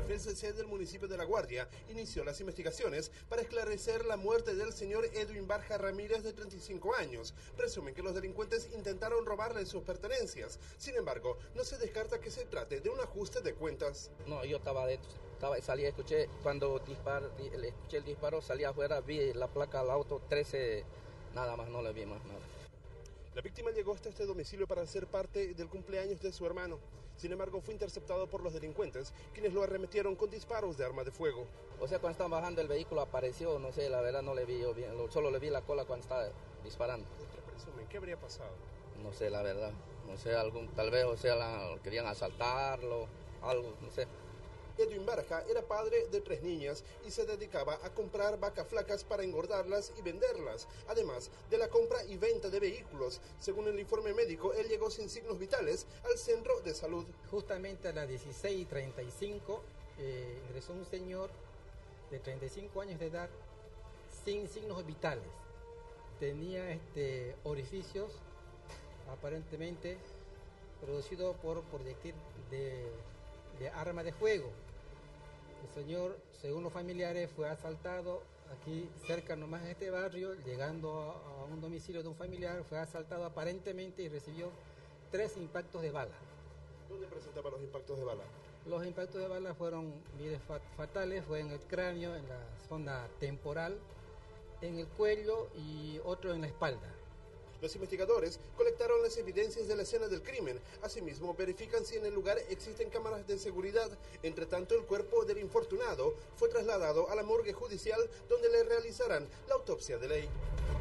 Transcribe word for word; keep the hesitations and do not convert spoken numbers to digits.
F C C del municipio de La Guardia inició las investigaciones para esclarecer la muerte del señor Edwin Barja Ramírez, de treinta y cinco años. Presumen que los delincuentes intentaron robarle sus pertenencias. Sin embargo, no se descarta que se trate de un ajuste de cuentas. No, yo estaba adentro, estaba, salí, escuché, cuando dispar, escuché el disparo, salí afuera, vi la placa del auto trece, nada más, no le vi más nada. La víctima llegó hasta este domicilio para ser parte del cumpleaños de su hermano. Sin embargo, fue interceptado por los delincuentes, quienes lo arremetieron con disparos de arma de fuego. O sea, cuando estaban bajando el vehículo apareció, no sé, la verdad no le vi yo bien, solo le vi la cola cuando estaba disparando. ¿Qué presumen? ¿Qué habría pasado? No sé, la verdad, no sé, algún, tal vez, o sea, la, querían asaltarlo, algo, no sé. Edwin Barja era padre de tres niñas y se dedicaba a comprar vacas flacas para engordarlas y venderlas, además de la compra y venta de vehículos. Según el informe médico, él llegó sin signos vitales al centro de salud. Justamente a las dieciséis y treinta y cinco eh, ingresó un señor de treinta y cinco años de edad sin signos vitales. Tenía este, orificios aparentemente producidos por proyectil de, de arma de fuego. El señor, según los familiares, fue asaltado aquí cerca nomás de este barrio, llegando a, a un domicilio de un familiar, fue asaltado aparentemente y recibió tres impactos de bala. ¿Dónde presentaba los impactos de bala? Los impactos de bala fueron bien fatales, fue en el cráneo, en la zona temporal, en el cuello y otro en la espalda. Los investigadores colectaron las evidencias de la escena del crimen. Asimismo, verifican si en el lugar existen cámaras de seguridad. Entre tanto, el cuerpo del infortunado fue trasladado a la morgue judicial, donde le realizarán la autopsia de ley.